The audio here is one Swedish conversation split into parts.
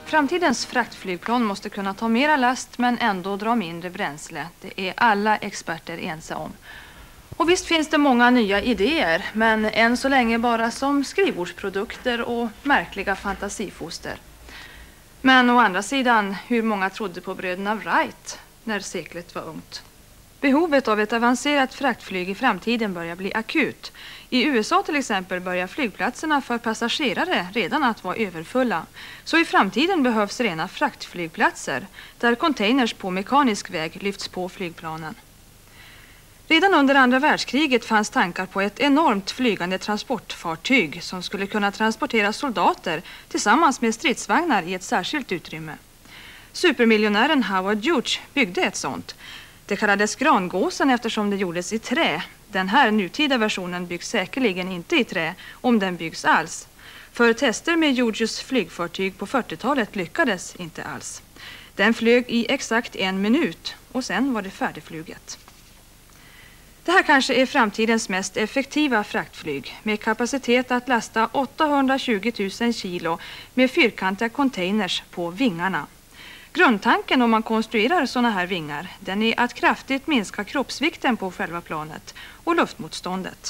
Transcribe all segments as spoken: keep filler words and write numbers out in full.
Framtidens fraktflygplan måste kunna ta mera last men ändå dra mindre bränsle. Det är alla experter ense om. Och visst finns det många nya idéer, men än så länge bara som skrivbordsprodukter och märkliga fantasifoster. Men å andra sidan, hur många trodde på bröderna Wright när seklet var ungt? Behovet av ett avancerat fraktflyg i framtiden börjar bli akut. I U S A till exempel börjar flygplatserna för passagerare redan att vara överfulla. Så i framtiden behövs rena fraktflygplatser där containers på mekanisk väg lyfts på flygplanen. Redan under andra världskriget fanns tankar på ett enormt flygande transportfartyg som skulle kunna transportera soldater tillsammans med stridsvagnar i ett särskilt utrymme. Supermiljonären Howard Hughes byggde ett sånt. Det kallades Grangåsen eftersom det gjordes i trä. Den här nutida versionen byggs säkerligen inte i trä, om den byggs alls. För tester med Hughes flygfartyg på fyrtiotalet lyckades inte alls. Den flög i exakt en minut och sen var det färdigfluget. Det här kanske är framtidens mest effektiva fraktflyg med kapacitet att lasta åttahundratjugo tusen kilo med fyrkantiga containers på vingarna. Grundtanken om man konstruerar sådana här vingar, den är att kraftigt minska kroppsvikten på själva planet och luftmotståndet.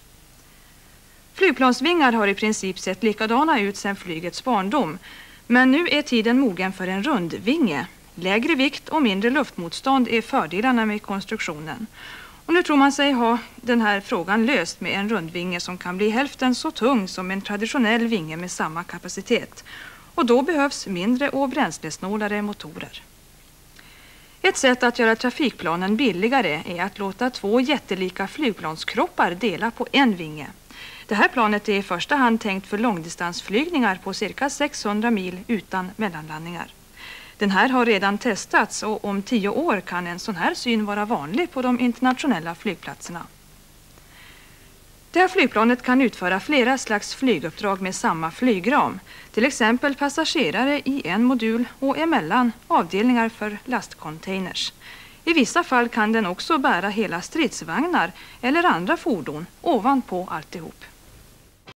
Flygplansvingar har i princip sett likadana ut sedan flygets barndom, men nu är tiden mogen för en rundvinge. Lägre vikt och mindre luftmotstånd är fördelarna med konstruktionen. Och nu tror man sig ha den här frågan löst med en rundvinge som kan bli hälften så tung som en traditionell vinge med samma kapacitet. Och då behövs mindre och bränslesnålare motorer. Ett sätt att göra trafikplanen billigare är att låta två jättelika flygplanskroppar dela på en vinge. Det här planet är i första hand tänkt för långdistansflygningar på cirka sexhundra mil utan mellanlandningar. Den här har redan testats och om tio år kan en sån här syn vara vanlig på de internationella flygplatserna. Det här flygplanet kan utföra flera slags flyguppdrag med samma flygram. Till exempel passagerare i en modul och emellan avdelningar för lastcontainers. I vissa fall kan den också bära hela stridsvagnar eller andra fordon ovanpå alltihop.